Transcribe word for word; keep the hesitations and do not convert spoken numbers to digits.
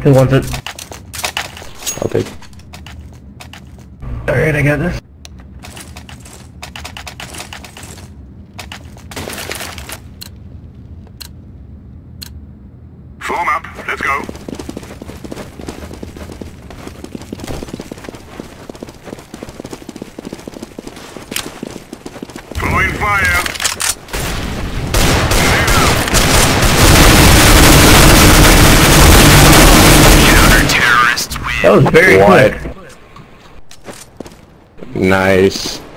Who wants it? I'll take. Alright, I got this. Form up. Let's go. Throwing fire. That was very What? quick. Nice.